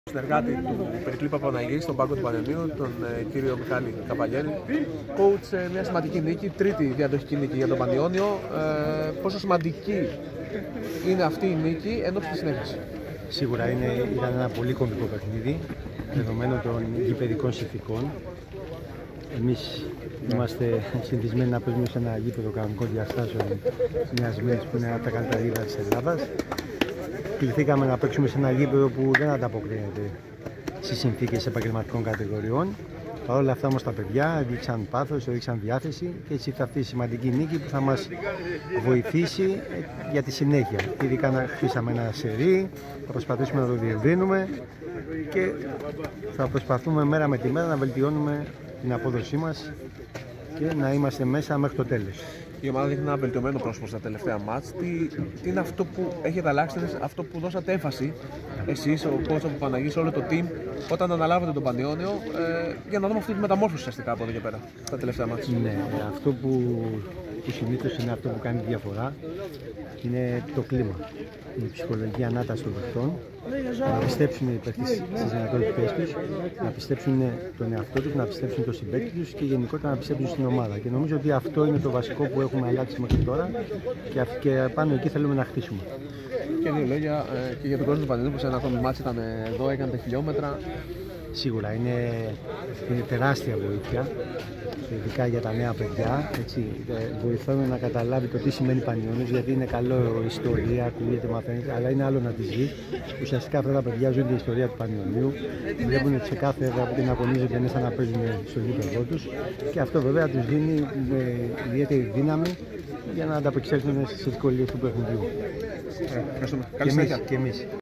Συνεργάτη του Περικλή Παπαναγή στον πάγκο του Πανελληνίου, τον κύριο Μιχάλη Καπαλιέρη. Coach, μια σημαντική νίκη, τρίτη διαδοχική νίκη για τον Πανιόνιο. Πόσο σημαντική είναι αυτή η νίκη ενώπιον της συνέχισης? Σίγουρα ήταν ένα πολύ κομβικό παιχνίδι, δεδομένου των γηπεδικών συνθηκών. Εμείς είμαστε συνηθισμένοι να παίζουμε σε ένα γήπεδο κανονικών διαστάσεων μιας μέρας που είναι από τα καλύτερα γήπεδα της Ελλάδας. Κληθήκαμε να παίξουμε σε ένα γήπεδο που δεν ανταποκρίνεται στις συνθήκες επαγγελματικών κατηγοριών. Παρ' όλα αυτά όμως τα παιδιά έδειξαν πάθος, έδειξαν διάθεση και έτσι ήρθε αυτή η σημαντική νίκη που θα μας βοηθήσει για τη συνέχεια. Ειδικά να χτίσαμε ένα σερί, θα προσπαθήσουμε να το διευρύνουμε και θα προσπαθούμε μέρα με τη μέρα να βελτιώνουμε την απόδοσή μας και να είμαστε μέσα μέχρι το τέλος. Η ομάδα δείχνει ένα βελτιωμένο πρόσωπο στα τελευταία μάτς. Τι είναι αυτό που έχετε αλλάξει, αυτό που δώσατε έμφαση εσείς, ο coach από Παναγής, όλο το team, όταν αναλάβετε τον Πανιόνιο, για να δούμε αυτή τη μεταμόρφωση ουσιαστικά από εδώ και πέρα, στα τελευταία μάτς? Ναι, αυτό που συνήθως είναι αυτό που κάνει τη διαφορά είναι το κλίμα. Η ψυχολογική ανάταση των παιχτών, να πιστέψουν οι παίκτες στις δυνατότητές τους, να πιστέψουν τον εαυτό τους, να πιστέψουν τον συμπαίκτη τους και γενικότερα να πιστέψουν στην ομάδα. Και νομίζω ότι αυτό είναι το βασικό που έχουμε αλλάξει μέχρι τώρα και πάνω εκεί θέλουμε να χτίσουμε. Και δύο λόγια και για τον κόσμο του Πανελληνίου που σε ένα ακόμη μάτς ήταν εδώ, έκανε τα χιλιόμετρα. Σίγουρα είναι τεράστια βοήθεια, ειδικά για τα νέα παιδιά. Έτσι, βοηθάμε να καταλάβει το τι σημαίνει Πανιόνιος, γιατί είναι καλό η ιστορία, ακούγεται, μαθαίνεται, αλλά είναι άλλο να τη ζει. Ουσιαστικά αυτά τα παιδιά ζουν την ιστορία του Πανιονίου, βλέπουν ότι σε κάθε έδρα που την αγωνίζονται είναι σαν να παίζουν στο γήπεδό τους και αυτό βέβαια τους δίνει ιδιαίτερη δύναμη για να ανταπεξέλθουν στις δυσκολίες που έχουν βγει. Καλή συνέχεια. Και εμείς.